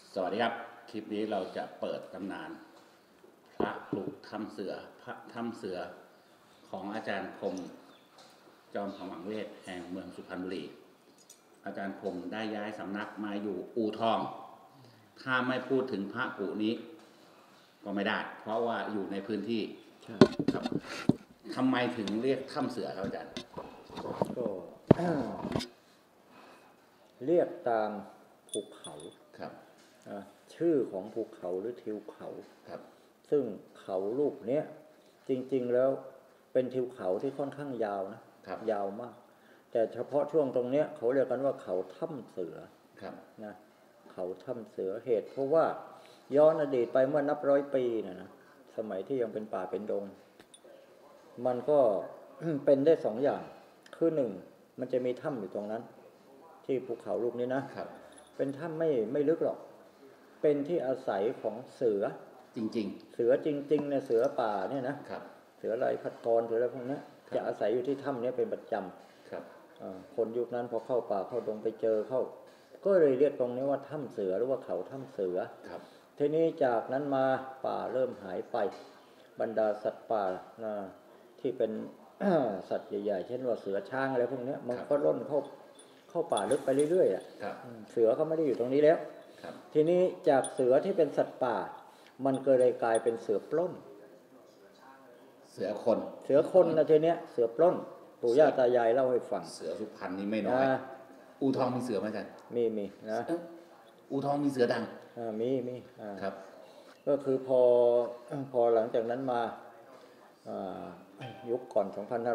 สวัสดีครับคลิปนี้เราจะเปิดตำนานพระปลุกถ้ำเสือพระถ้ำเสือของอาจารย์คมจอมขมังเวทแห่งเมืองสุพรรณบุรีอาจารย์คมได้ย้ายสำนักมาอยู่อู่ทองถ้าไม่พูดถึงพระกูนี้ก็ไม่ได้เพราะว่าอยู่ในพื้นที่ครับทำไมถึงเรียกถ้ำเสือครับอาจารย์ก็เรียกตามภูเขาครับชื่อของภูเขาหรือทิวเขาครับซึ่งเขาลูกเนี้ยจริงๆแล้วเป็นทิวเขาที่ค่อนข้างยาวนะยาวมากแต่เฉพาะช่วงตรงเนี้ยเขาเรียกกันว่าเขาถ้ำเสือนะเขาถ้ำเสือเหตุเพราะว่าย้อนอดีตไปเมื่อนับร้อยปีนะสมัยที่ยังเป็นป่าเป็นดงมันก็เป็นได้สองอย่างคือหนึ่งมันจะมีถ้ำอยู่ตรงนั้นที่ภูเขาลูกนี้นะเป็นถ้ำไม่ลึกหรอกเป็นที่อาศัยของเสือจริงๆเสือจริงๆเนี่ยเสือป่าเนี่ยนะเสือลายพัดกรเสืออะไรพวกนี้จะอาศัยอยู่ที่ถ้ำนี้เป็นประจำคนยุคนั้นพอเข้าป่าเข้าดงไปเจอเข้าก็เลยเรียกตรงนี้ว่าถ้ำเสือหรือว่าเขาถ้ำเสือทีนี้จากนั้นมาป่าเริ่มหายไปบรรดาสัตว์ป่าที่เป็นสัตว์ใหญ่ๆเช่นว่าเสือช้างอะไรพวกนี้มันก็ร่นเข้าป่าลึกไปเรื่อยๆเสือก็ไม่ได้อยู่ตรงนี้แล้วทีนี้จากเสือที่เป็นสัตว์ป่ามันก็เลยกลายเป็นเสือปล้นเสือคนนะทีเนี้ยเสือปล้นปู่ย่าตายายเล่าให้ฟังเสือสุพรรณนี่ไม่น้อยอู่ทองมีเสือไหมอาจารย์มีนะอู่ทองมีเสือดังมีครับก็คือพอหลังจากนั้นมายุคก่อน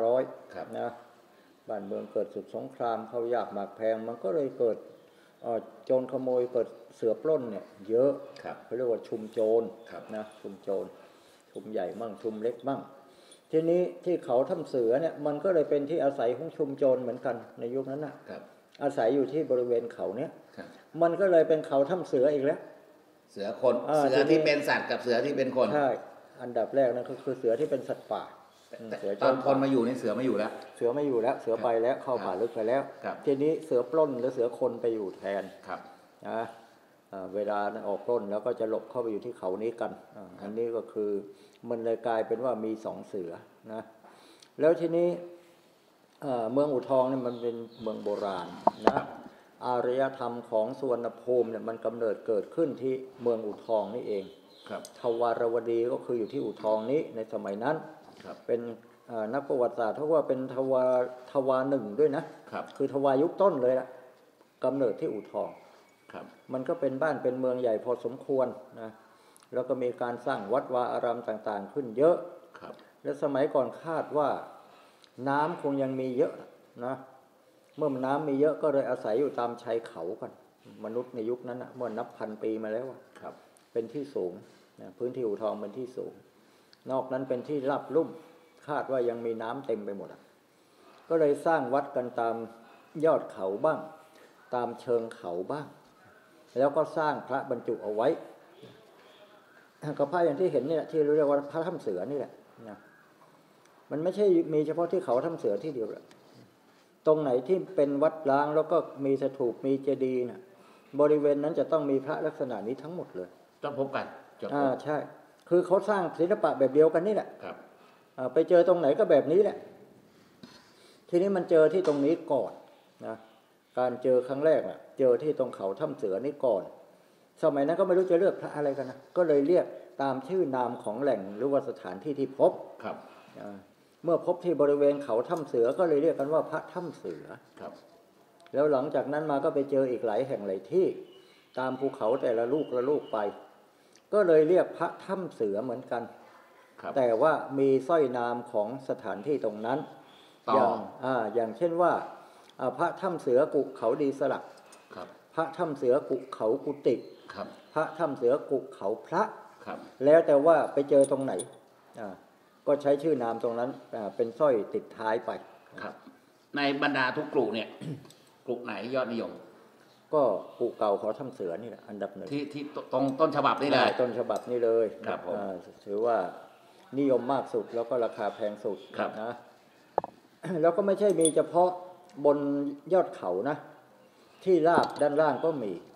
2,500 นะบ้านเมืองเกิดศึกสงครามเขายากหมากแพงมันก็เลยเกิดโจรขโมยเกิดเสือปล้นเนี่ยเยอะเขาเรียกว่าชุมโจรนะชุมโจรชุมใหญ่มั่งชุมเล็กมั่งทีนี้ที่เขาถ้ำเสือเนี่ยมันก็เลยเป็นที่อาศัยของชุมโจรเหมือนกันในยุคนั้นนะอาศัยอยู่ที่บริเวณเขาเนี้ยมันก็เลยเป็นเขาถ้ำเสืออีกแล้วเสือคนเสือที่เป็นสัตว์กับเสือที่เป็นคนใช่อันดับแรกนั่นก็คือเสือที่เป็นสัตว์ป่าตอนคนมาอยู่ในเสือไม่อยู่แล้วเสือไปแล้วเข้าป่าลึกไปแล้วทีนี้เสือปล้นหรือเสือคนไปอยู่แทนนะเวลาออกปล้นแล้วก็จะหลบเข้าไปอยู่ที่เขานี้กันอันนี้ก็คือมันเลยกลายเป็นว่ามีสองเสือนะแล้วทีนี้เมืองอู่ทองเนี่ยมันเป็นเมืองโบราณนะอารยธรรมของสุวรรณภูมิเนี่ยมันกำเนิดเกิดขึ้นที่เมืองอู่ทองนี่เองทวารวดีก็คืออยู่ที่อู่ทองนี้ในสมัยนั้นเป็นนักประวัติศาสตร์เขาว่าเป็นทวาหนึ่งด้วยนะคือทวายุคต้นเลยละกำเนิดที่อู่ทองมันก็เป็นบ้านเป็นเมืองใหญ่พอสมควรนะแล้วก็มีการสร้างวัดวาอารามต่างๆขึ้นเยอะและสมัยก่อนคาดว่าน้ำคงยังมีเยอะนะเมื่อน้ำมีเยอะก็เลยอาศัยอยู่ตามชายเขากันมนุษย์ในยุคนั้นนะเมื่อนับพันปีมาแล้วเป็นที่สูงนะพื้นที่อู่ทองเป็นที่สูงนอกนั้นเป็นที่ราบลุ่มคาดว่ายังมีน้ำเต็มไปหมดก็เลยสร้างวัดกันตามยอดเขาบ้างตามเชิงเขาบ้างแล้วก็สร้างพระบรรจุเอาไว้กับพระอย่างที่เห็นนี่แหละที่เรียกว่าพระถ้ำเสือนี่แหละนะมันไม่ใช่มีเฉพาะที่เขาถ้ำเสือที่เดียวแหละตรงไหนที่เป็นวัดร้างแล้วก็มีสถูปมีเจดีย์นะบริเวณนั้นจะต้องมีพระลักษณะนี้ทั้งหมดเลยต้องพบกันใช่คือเขาสร้างศิลปะแบบเดียวกันนี่แหละไปเจอตรงไหนก็แบบนี้แหละทีนี้มันเจอที่ตรงนี้ก่อนนะการเจอครั้งแรกน่ะเจอที่ตรงเขาถ้ำเสือนี่ก่อนสมัยนั้นก็ไม่รู้จะเลือกพระอะไรกันนะก็เลยเรียกตามชื่อนามของแหล่งหรือว่าสถานที่ที่พบเมื่อพบที่บริเวณเขาถ้ำเสือก็เลยเรียกกันว่าพระถ้ำเสือแล้วหลังจากนั้นมาก็ไปเจออีกหลายแห่งหลายที่ตามภูเขาแต่ละลูกไปก็เลยเรียกพระถ้ำเสือเหมือนกันแต่ว่ามีสร้อยนามของสถานที่ตรงนั้นอย่างเช่นว่าพระถ้ำเสือกุเขาดีสลักพระถ้ำเสือกุเขากุติพระถ้ำเสือกุเขาพระแล้วแต่ว่าไปเจอตรงไหนก็ใช้ชื่อนามตรงนั้นเป็นสร้อยติดท้ายไปในบรรดาทุกกลุ่มเนี่ยกลุ่มไหนยอดนิยมก็กุเก่าเขาถ้ำเสือนี่แหละอันดับหนึ่งที่ตรงต้นฉบับนี่เลยต้นฉบับนี่เลยถือว่านิยมมากสุดแล้วก็ราคาแพงสุดนะแล้วก็ไม่ใช่มีเฉพาะบนยอดเขานะที่ราบด้านล่างก็มี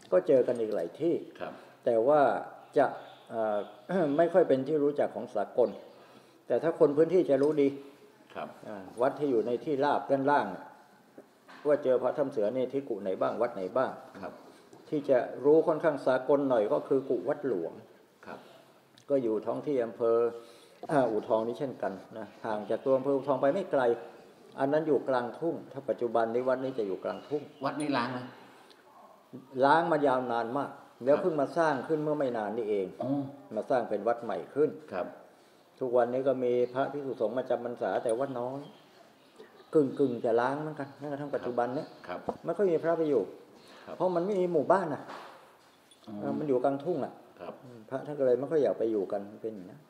ก็เจอกันอีกหลายที่ครับแต่ว่าจะไม่ค่อยเป็นที่รู้จักของสากลแต่ถ้าคนพื้นที่จะรู้ดีครับวัดที่อยู่ในที่ราบด้านล่างว่าเจอพระถ้ำเสือนี่ที่กุไหนบ้างวัดไหนบ้างครับที่จะรู้ค่อนข้างสากลหน่อยก็คือกุวัดหลวงครับก็อยู่ท้องที่อำเภออู่ทองนี่เช่นกันนะห่างจากตัวอำเภออู่ทองไปไม่ไกลอันนั้นอยู่กลางทุ่งถ้าปัจจุบันในวัดนี้จะอยู่กลางทุ่งวัดนี้ล้างไหมล้างมายาวนานมากแล้วเพิ่งมาสร้างขึ้นเมื่อไม่นานนี่เองมาสร้างเป็นวัดใหม่ขึ้นครับทุกวันนี้ก็มีพระภิกษุสงฆ์มาจำพรรษาแต่ว่าน้อยกึ่งจะล้างเหมือนกันแม้กระทั่งปัจจุบันนี้ไม่ค่อยมีพระไปอยู่เพราะมันไม่มีหมู่บ้านนะมันอยู่กลางทุ่งพระท่านก็เลยไม่ค่อยอยากไปอยู่กันเป็นอย่างนี้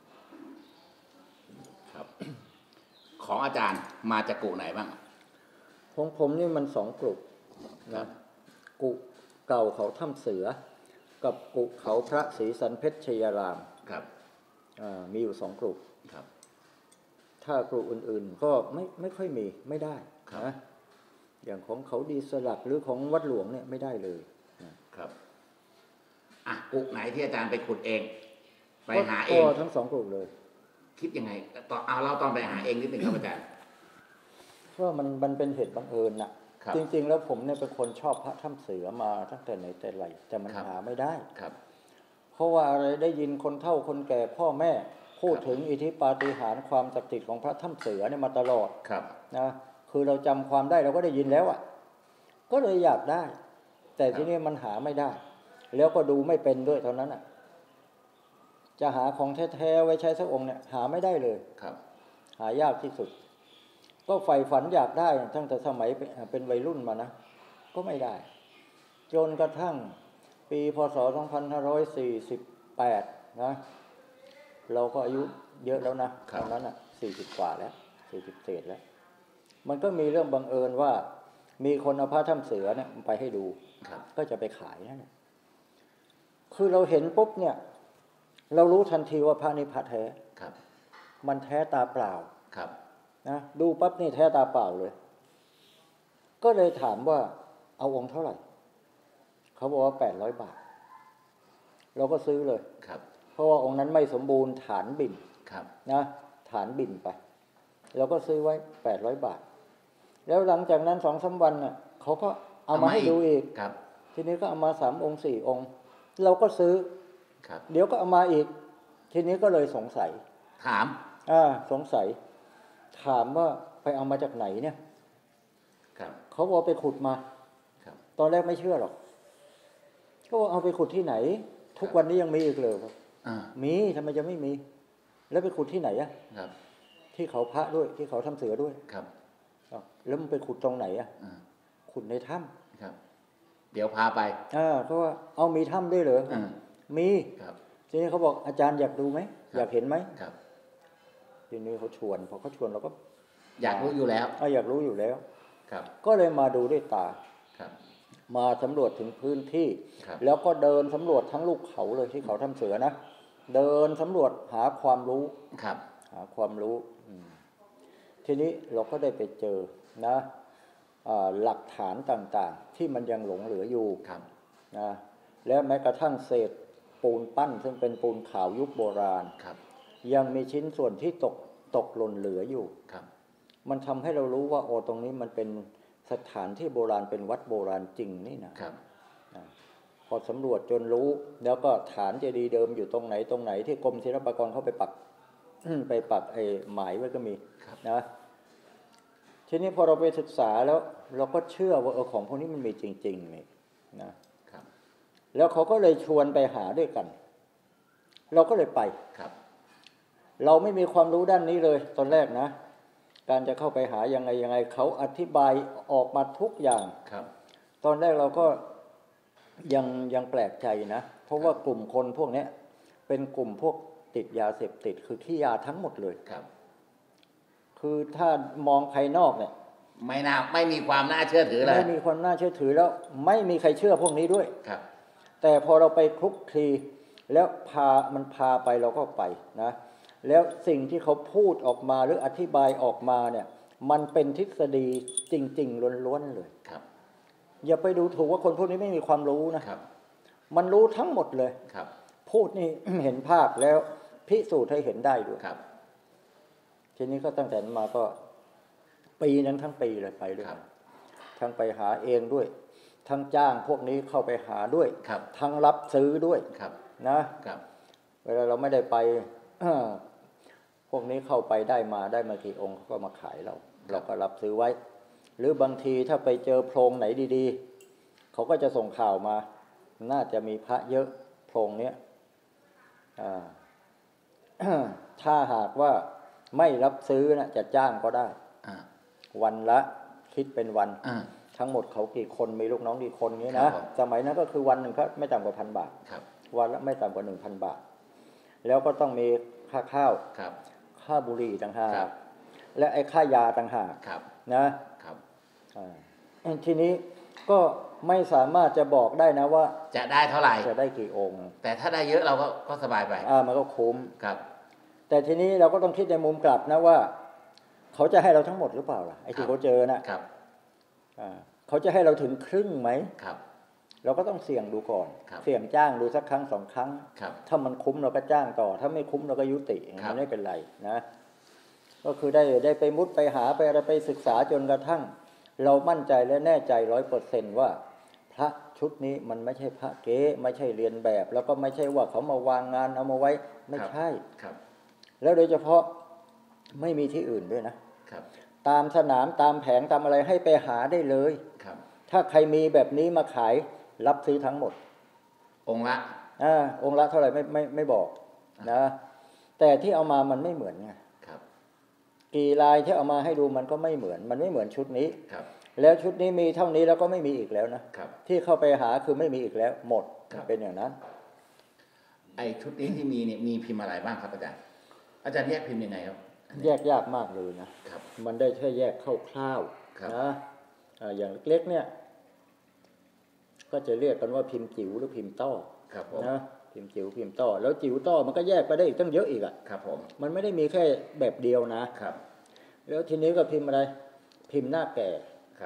ครับของอาจารย์มาจากกุไหนบ้างของผมนี่มัน2 กลุ่มนะกุเก่าเขาถ้ำเสือกับกุเขาพระศรีสันเพชรชยารามครับมีอยู่2 กลุ่มครับถ้ากลุ่มอื่นๆก็ไม่ค่อยมีไม่ได้นะอย่างของเขาดีสลักหรือของวัดหลวงเนี่ยไม่ได้เลยครับกุไหนที่อาจารย์ไปขุดเองไปหาเองทั้ง2 กลุ่มเลยคิดยังไงตอนเราตอนไปหาเองนิดหนึ่งครับอาจารย์เพราะมันเป็นเหตุบังเอิญน่ะจริงๆแล้วผมเนี่ยเป็นคนชอบพระถ้ำเสือมาตั้งแต่ไหนแต่ไรแต่มันหาไม่ได้ครับเพราะว่าอะไรได้ยินคนเฒ่าคนแก่พ่อแม่พูดถึงอิทธิปาฏิหาริย์ความศักดิ์สิทธิ์ของพระถ้ำเสือเนี่ยมาตลอดนะคือเราจำความได้เราก็ได้ยินแล้วอ่ะก็เลยอยากได้แต่ทีนี้มันหาไม่ได้แล้วก็ดูไม่เป็นด้วยเท่านั้นอ่ะจะหาของแท้ๆไว้ใช้สักองค์เนี่ยหาไม่ได้เลยหายากที่สุดก็ใฝ่ฝันอยากได้ตั้งแต่สมัยเป็นวัยรุ่นมานะก็ไม่ได้จนกระทั่งปีพ.ศ. 2548นะเราก็อายุเยอะแล้วนะตอนนั้น40 กว่าแล้ว40 เศษแล้วมันก็มีเรื่องบังเอิญว่ามีคนเอาพระถ้ำเสือเนี่ยไปให้ดูก็จะไปขายนั่นแหละคือเราเห็นปุ๊บเนี่ยเรารู้ทันทีว่าพระนิพพานแท้มันแท้ตาเปล่านะดูปั๊บนี่แท้ตาเปล่าเลยก็เลยถามว่าเอาองค์เท่าไหร่เขาบอกว่า800 บาทเราก็ซื้อเลยเพราะว่าองค์นั้นไม่สมบูรณ์ฐานบิ่นนะฐานบิ่นไปเราก็ซื้อไว้800 บาทแล้วหลังจากนั้น 2-3 วันน่ะเขาก็เอามาให้ดูอีกทีนี้ก็เอามา3 องค์ 4 องค์เราก็ซื้อเดี๋ยวก็เอามาอีกทีนี้ก็เลยสงสัยถามสงสัยถามว่าไปเอามาจากไหนเนี่ยเขาบอกไปขุดมาตอนแรกไม่เชื่อหรอกก็เอาไปขุดที่ไหนทุกวันนี้ยังมีอีกเลยมีทำไมจะไม่มีแล้วไปขุดที่ไหนที่เขาพระด้วยที่เขาถ้ำเสือด้วยแล้วมันไปขุดตรงไหนขุดในถ้ำเดี๋ยวพาไปเขาว่าเอามีถ้ำด้วยเหรอมีทีนี้เขาบอกอาจารย์อยากดูไหมอยากเห็นไหมทีนี้เขาชวนพอเขาชวนเราก็อยากรู้อยู่แล้วอยากรู้อยู่แล้วก็เลยมาดูด้วยตามาสำรวจถึงพื้นที่แล้วก็เดินสำรวจทั้งลูกเขาเลยที่เขาถ้ำเสือนะเดินสำรวจหาความรู้หาความรู้ทีนี้เราก็ได้ไปเจอนะหลักฐานต่างๆที่มันยังหลงเหลืออยู่นะและแม้กระทั่งเศษปูนปั้นซึ่งเป็นปูนขาวยุคโบราณยังมีชิ้นส่วนที่ตกหล่นเหลืออยู่มันทำให้เรารู้ว่าตรงนี้มันเป็นสถานที่โบราณเป็นวัดโบราณจริงนี่นะพอสำรวจจนรู้แล้วก็ฐานเจดีย์เดิมอยู่ตรงไหนที่กรมศิลปากรเขาไปปักไอ้หมายไว้ก็มีนะทีนี้พอเราไปศึกษาแล้วเราก็เชื่อว่าของพวกนี้มันมีจริงๆนี่นะแล้วเขาก็เลยชวนไปหาด้วยกันเราก็เลยไปเราไม่มีความรู้ด้านนี้เลยตอนแรกนะการจะเข้าไปหายังไงเขาอธิบายออกมาทุกอย่างตอนแรกเราก็ยังแปลกใจนะเพราะว่ากลุ่มคนพวกนี้เป็นกลุ่มพวกติดยาเสพติดคือขี้ยาทั้งหมดเลยคือถ้ามองภายนอกเนี่ยไม่มีความน่าเชื่อถือเลยไม่มีความน่าเชื่อถือแล้วไม่มีใครเชื่อพวกนี้ด้วยแต่พอเราไปคลุกคลีแล้วพาไปเราก็ไปนะแล้วสิ่งที่เขาพูดออกมาหรืออธิบายออกมาเนี่ยมันเป็นทฤษฎีจริงๆล้วนๆเลยอย่าไปดูถูกว่าคนพวกนี้ไม่มีความรู้นะมันรู้ทั้งหมดเลยครับพูดนี่ เห็นภาพแล้วพิสูจน์ให้เห็นได้ด้วยครับทีนี้ก็ตั้งแต่นั้นมาก็ปีนั้นทั้งปีเลยไปด้วยทั้งไปหาเองด้วย ทั้งจ้างพวกนี้เข้าไปหาด้วย ทั้งรับซื้อด้วยนะครับ เวลาเราไม่ได้ไป พวกนี้เข้าไปได้มากี่องค์เขาก็มาขายเราก็รับซื้อไว้ หรือบางทีถ้าไปเจอโพรงไหนดีๆเขาก็จะส่งข่าวมาน่าจะมีพระเยอะโพรงเนี้ย ถ้าหากว่าไม่รับซื้อนะจะจ้างก็ได้วันละคิดเป็นวันทั้งหมดเขากี่คนมีลูกน้องกี่คนนี้นะสมัยนั้นก็คือวันหนึ่งก็ไม่ต่ำกว่า1,000 บาทวันละไม่ต่ำกว่า 1,000 บาทแล้วก็ต้องมีค่าข้าวค่าบุหรี่ต่างหากและไอ้ค่ายาต่างหากนะทีนี้ก็ไม่สามารถจะบอกได้นะว่าจะได้เท่าไหร่จะได้กี่องค์แต่ถ้าได้เยอะเราก็สบายไปมันก็คุ้มแต่ทีนี้เราก็ต้องคิดในมุมกลับนะว่าเขาจะให้เราทั้งหมดหรือเปล่าล่ะไอ้ที่เขาเจอนะครับเขาจะให้เราถึงครึ่งไหมเราก็ต้องเสี่ยงดูก่อนเสี่ยงจ้างดูสักครั้ง2 ครั้งถ้ามันคุ้มเราก็จ้างต่อถ้าไม่คุ้มเราก็ยุติมันไม่เป็นไรนะก็คือได้ไปมุดไปหาไปอะไรไปศึกษาจนกระทั่งเรามั่นใจและแน่ใจ 100% ว่าพระชุดนี้มันไม่ใช่พระเก๊ไม่ใช่เรียนแบบแล้วก็ไม่ใช่ว่าเขามาวางงานเอามาไว้ไม่ใช่แล้วโดยเฉพาะไม่มีที่อื่นด้วยนะตามสนามตามแผงตามอะไรให้ไปหาได้เลยถ้าใครมีแบบนี้มาขายรับซื้อทั้งหมดองค์ละองค์ละเท่าไหร่ไม่บอกนะแต่ที่เอามามันไม่เหมือนไงกี่ลายที่เอามาให้ดูมันก็ไม่เหมือนมันไม่เหมือนชุดนี้แล้วชุดนี้มีเท่านี้แล้วก็ไม่มีอีกแล้วนะที่เข้าไปหาคือไม่มีอีกแล้วหมดเป็นอย่างนั้นไอชุดนี้ที่มีเนี่ยมีพิมพ์อะไรบ้างครับอาจารย์แยกพิมพ์ยังไงครับแยกยากมากเลยนะมันได้แค่แยกคร่าวๆนะอย่างเล็กๆเนี่ยก็จะเรียกกันว่าพิมพ์จิ๋วหรือพิมพ์ต้อนะพิมพ์จิ๋วพิมพ์ต้อแล้วจิ๋วต้อมันก็แยกไปได้อีกตั้งเยอะอีกอ่ะมันไม่ได้มีแค่แบบเดียวนะแล้วทีนี้ก็พิมพ์อะไรพิมพ์หน้าแก่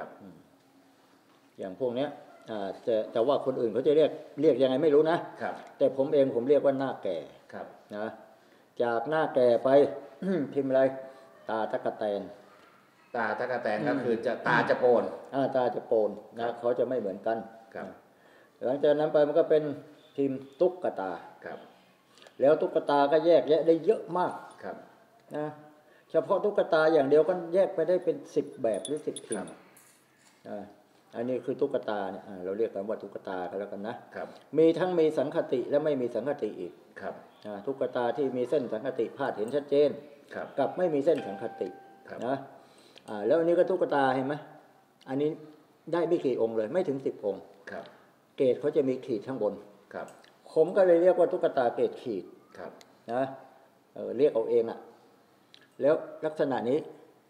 อย่างพวกเนี้ยแต่ว่าคนอื่นเขาจะเรียกยังไงไม่รู้นะแต่ผมเรียกว่าหน้าแก่นะจากหน้าแก่ไปพิมพ์อะไรตาตะกะแตนก็คือตาจะโปนตาจะโปนนะเขาจะไม่เหมือนกันหลังจากนั้นไปมันก็เป็นพิมพ์ตุ๊กตาแล้วตุ๊กตาก็แยกแยะได้เยอะมากนะเฉพาะตุ๊กตาอย่างเดียวก็แยกไปได้เป็น10 แบบหรือ10 พิมพ์อันนี้คือตุ๊กตาเนี่ยเราเรียกกันว่าตุ๊กตากันแล้วกันนะมีทั้งมีสังคติและไม่มีสังคติอีกตุ๊กตาที่มีเส้นสังคติพาดเห็นชัดเจนกับไม่มีเส้นสังคตินะแล้วอันนี้ก็ตุ๊กตาเห็นไหมอันนี้ได้ไม่กี่องค์เลยไม่ถึง10 องค์เกรดเขาจะมีขีดข้างบนผมก็เลยเรียกว่าตุ๊กตาเกรดขีดนะเรียกเอาเองอ่ะแล้วลักษณะนี้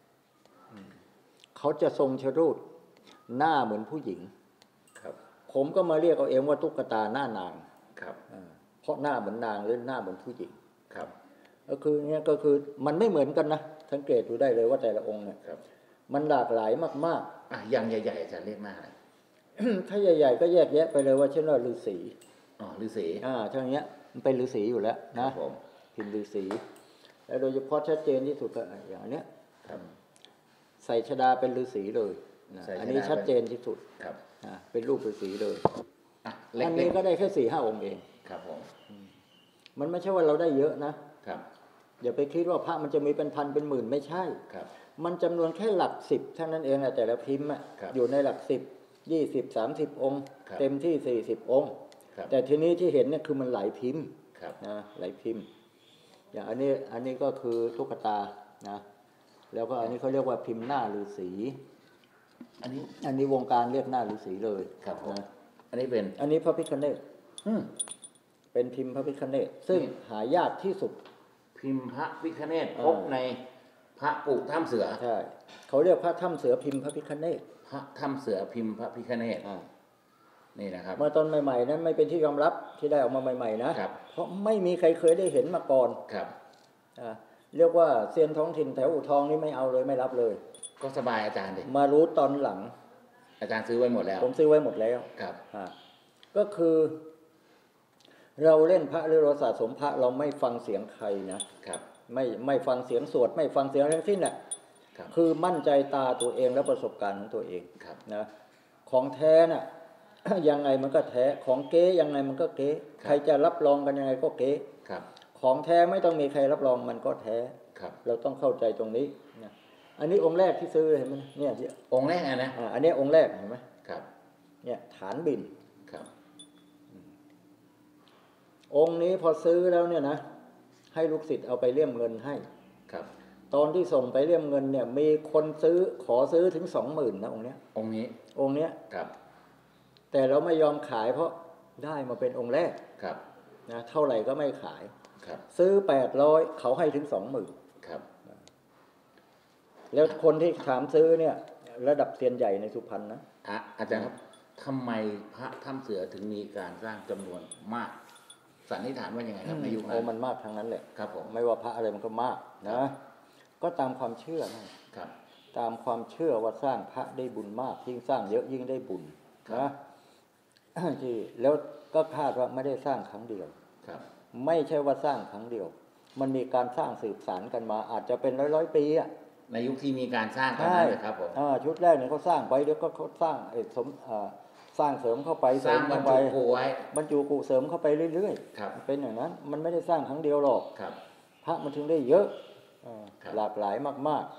เขาจะทรงชรูดหน้าเหมือนผู้หญิงผมก็มาเรียกเอาเองว่าตุ๊กตาหน้านางเพราะหน้าเหมือนนางหรือหน้าเหมือนผู้หญิงก็คือเนี่ยก็คือมันไม่เหมือนกันนะสังเกตดูได้เลยว่าแต่ละองค์เนี่ยมันหลากหลายมากๆอย่างใหญ่ๆอาจารย์เรียกมากอะไรถ้าใหญ่ๆก็แยกแยะไปเลยว่าเช่นว่าฤาษีฤาษีทั้งนี้มันเป็นฤาษีอยู่แล้วนะพิมพ์ฤาษีแล้วโดยเฉพาะชัดเจนที่สุดก็อย่างนี้ใส่ชดาเป็นฤาษีเลยอันนี้ชัดเจนที่สุดเป็นรูปฤาษีเลยอันนี้ก็ได้แค่4-5 องค์เองมันไม่ใช่ว่าเราได้เยอะนะอย่าไปคิดว่าพระมันจะมีเป็นพันเป็นหมื่นไม่ใช่มันจำนวนแค่หลัก10เท่านั้นเองแต่ละพิมพ์อยู่ในหลัก10 20 30 องค์เต็มที่40 องค์แต่ทีนี้ที่เห็นเนี่ยคือมันหลายพิมพ์นะหลายพิมพ์อย่างอันนี้ก็คือตุ๊กตานะแล้วก็อันนี้เขาเรียกว่าพิมพ์หน้าฤาษีอันนี้วงการเรียกหน้าฤาษีเลยนะอันนี้พระพิฆเนศเป็นพิมพ์พระพิฆเนศซึ่งหายากที่สุดพิมพ์พระพิฆเนศพบในพระปุถ้ำเสือใช่เขาเรียกพระถ้ำเสือพิมพ์พระพิฆเนศพระถ้ำเสือพิมพ์พระพิฆเนศนี่นะครับเมื่อตอนใหม่ๆนั้นไม่เป็นที่ยอมรับที่ได้ออกมาใหม่ๆนะเพราะไม่มีใครเคยได้เห็นมาก่อนเรียกว่าเซียนท้องถิ่นแถวอู่ทองนี่ไม่เอาเลยไม่รับเลยก็สบายอาจารย์ดิมารู้ตอนหลังอาจารย์ซื้อไว้หมดแล้วผมซื้อไว้หมดแล้วก็คือเราเล่นพระหรือเราสะสมพระเราไม่ฟังเสียงใครนะครับไม่ฟังเสียงสวดไม่ฟังเสียงทั้งสิ้นน่ะคือมั่นใจตาตัวเองและประสบการณ์ของตัวเองนะของแท้น่ะ ยังไงมันก็แท้ของเก๊ยังไงมันก็เก๊ใครจะรับรองกันยังไงก็เก๊ของแท้ไม่ต้องมีใครรับรองมันก็แท้เราต้องเข้าใจตรงนี้นะอันนี้องค์แรกที่ซื้อเห็นไหมเนี่ยองค์แรกนะอันนี้องค์แรกเห็นไหมเนี่ยฐานบินองค์นี้พอซื้อแล้วเนี่ยนะให้ลูกศิษย์เอาไปเลี่ยมเงินให้ตอนที่ส่งไปเลี่ยมเงินเนี่ยมีคนขอซื้อถึง 20,000 นะองค์นี้แต่เราไม่ยอมขายเพราะได้มาเป็นองค์แรกนะเท่าไหร่ก็ไม่ขายซื้อ800เขาให้ถึง 20,000แล้วคนที่ถามซื้อเนี่ยระดับเซียนใหญ่ในสุพรรณนะอาจารย์ครับทำไมพระถ้ำเสือถึงมีการสร้างจำนวนมากสันนิษฐานว่ายังไงครับในยุคนั้นมันมากทั้งนั้นแหละครับผมไม่ว่าพระอะไรมันก็มากนะก็ตามความเชื่อนะครับตามความเชื่อว่าสร้างพระได้บุญมากยิ่งสร้างเยอะยิ่งได้บุญนะที่แล้วก็คาดว่าไม่ได้สร้างครั้งเดียวไม่ใช่ว่าสร้างครั้งเดียวมันมีการสร้างสืบสานกันมาอาจจะเป็นร้อยปีอะในยุคที่มีการสร้างกันนะครับผมชุดแรกเนี่ยเขาสร้างไปเดี๋ยวก็เขาสร้างสร้างเสริมเข้าไปสร้างบรรจุกุไว้บรรจุกุเสริมเข้าไปเรื่อยๆเป็นอย่างนั้นมันไม่ได้สร้างครั้งเดียวหรอกพระมันถึงได้เยอะหลากหลายมาก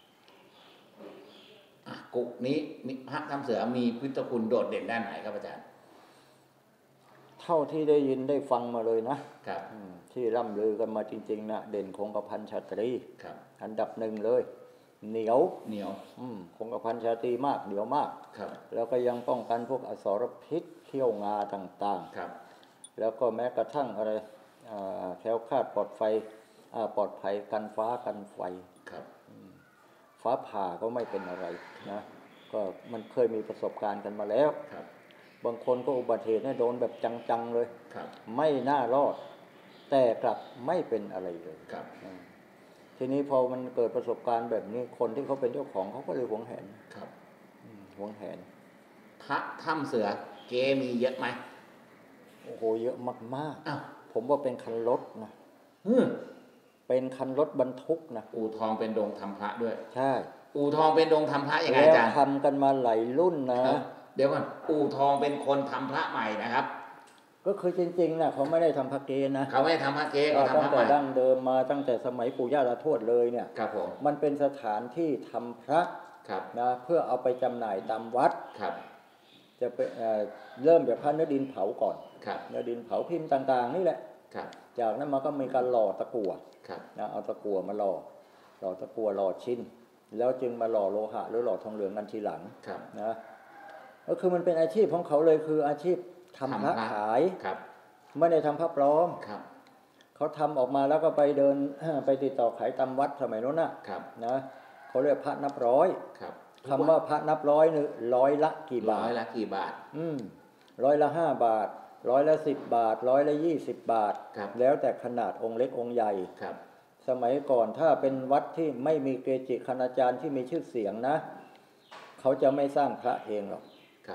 ๆกุนี้พระถ้ำเสือมีพุทธคุณโดดเด่นด้านไหนครับอาจารย์เท่าที่ได้ยินได้ฟังมาเลยนะที่ร่ำลือกันมาจริงๆนะเด่นคงกระพันชาตรีอันดับหนึ่งเลยเหนียวคงกระพันชาตรีมากเหนียวมากแล้วก็ยังป้องกันพวกอสรพิษเขี้ยวงาต่างๆแล้วก็แม้กระทั่งอะไรแคล้วคลาดปลอดภัยกันฟ้ากันไฟฟ้าผ่าก็ไม่เป็นอะไรนะก็มันเคยมีประสบการณ์กันมาแล้วบางคนก็อุบัติเหตุโดนแบบจังๆเลยไม่น่ารอดแต่กลับไม่เป็นอะไรเลยทีนี้พอมันเกิดประสบการณ์แบบนี้คนที่เขาเป็นเจ้าของเขาก็เลยหวงแหนหวงแหนพระถ้ำเสือเกมีเยอะไหมโอ้โหเยอะมากๆผมว่าเป็นคันรถนะเป็นคันรถบรรทุกนะอู่ทองเป็นโรงทำพระด้วยใช่อู่ทองเป็นโรงทำพระยังไงอาจารย์ทำกันมาหลายรุ่นนะเดี๋ยวก่อนอู่ทองเป็นคนทำพระใหม่นะครับก็คือจริงๆนะเขาไม่ได้ทำพระเกนะเขาไม่ทำพระเกเขาทำพระใหม่ตั้งแต่ดั้งเดิมมาตั้งแต่สมัยปู่ย่าตาทวดเลยเนี่ยครับผมมันเป็นสถานที่ทำพระนะเพื่อเอาไปจำหน่ายตามวัดจะไปเริ่มจากพระเนื้อดินเผาก่อนเนื้อดินเผาพิมพ์ต่างๆนี่แหละจากนั้นมันก็มีการหล่อตะกั่วนะเอาตะกั่วมาหล่อตะกั่วหล่อชิ้นแล้วจึงมาหล่อโลหะหรือหล่อทองเหลืองกันทีหลังนะก็คือมันเป็นอาชีพของเขาเลยคืออาชีพทำพระขายไม่ได้ทำพระปลอมเขาทำออกมาแล้วก็ไปเดินไปติดต่อขายตามวัดสมัยโน้นนะเขาเรียกพระนับร้อยคำว่าพระนับร้อยนึงร้อยละกี่บาทร้อยละกี่บาทร้อยละ5 บาทร้อยละ10 บาทร้อยละ20 บาทแล้วแต่ขนาดองค์เล็กองค์ใหญ่สมัยก่อนถ้าเป็นวัดที่ไม่มีเกจิคณาจารย์ที่มีชื่อเสียงนะเขาจะไม่สร้างพระเองหรอก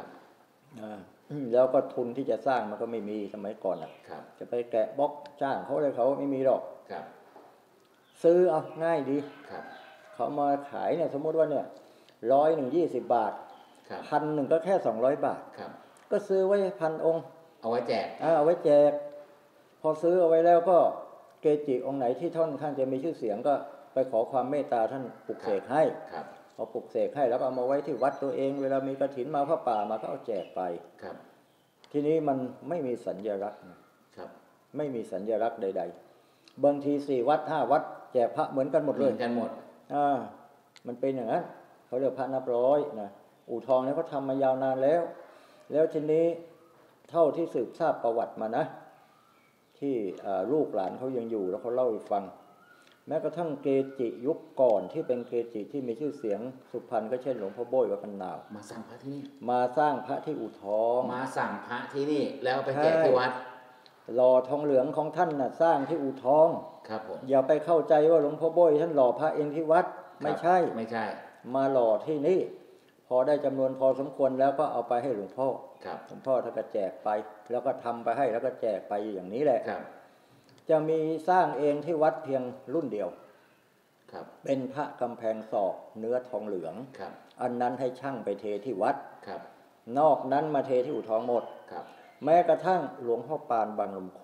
แล้วก็ทุนที่จะสร้างมันก็ไม่มีสมัยก่อนจะไปแกะบล็อกจ้างเขาเลยเขาไม่มีหรอกซื้อเอาง่ายดีเขามาขายเนี่ยสมมติว่าเนี่ย100 20 บาท1,000ก็แค่200 บาทก็ซื้อไว้1,000 องค์เอาไว้แจกเอาไว้แจกพอซื้อเอาไว้แล้วก็เกจิองค์ไหนที่ท่านข้างจะมีชื่อเสียงก็ไปขอความเมตตาท่านปลุกเสกให้พอปลุกเสกให้แล้วก็เอามาไว้ที่วัดตัวเองเวลามีกฐินมาพระป่ามาก็เอาแจกไปทีนี้มันไม่มีสัญลักษณ์ไม่มีสัญลักษณ์ใดๆบางที4 วัด 5 วัดแจกพระเหมือนกันหมดเลยกันหมดมันเป็นอย่างนั้นเขาเรียกพระนับร้อยนะอู่ทองเนี่ยเขาทำมายาวนานแล้วทีนี้เท่าที่สืบทราบประวัติมานะที่ลูกหลานเขายังอยู่แล้วเขาเล่าให้ฟังแม้กระทั่งเกจิยุคก่อนที่เป็นเกจิที่มีชื่อเสียงสุพรรณก็เช่นหลวงพ่อโบ้ยวัดพนาวมาสร้างพระที่นี่มาสร้างพระที่อู่ทองมาสั่งพระที่นี่แล้วไปแจกที่วัดหล่อทองเหลืองของท่านน่ะสร้างที่อู่ทองครับผมอย่าไปเข้าใจว่าหลวงพ่อโบ้ยท่านหล่อพระเองที่วัดไม่ใช่มาหล่อที่นี่พพอได้จำนวนพอสมควรแล้วก็เอาไปให้หลวงพ่อครับหลวงพ่อท่านก็แจกไป แล้วก็ทำไปให้แล้วก็แจกไปอย่างนี้แหละครับจะมีสร้างเองที่วัดเพียงรุ่นเดียวครับเป็นพระกำแพงศอกเนื้อทองเหลืองครับอันนั้นให้ช่างไปเทที่วัดครับนอกนั้นมาเทที่อู่ทองหมดครับแม้กระทั่งหลวงพ่อปานบางลำโพ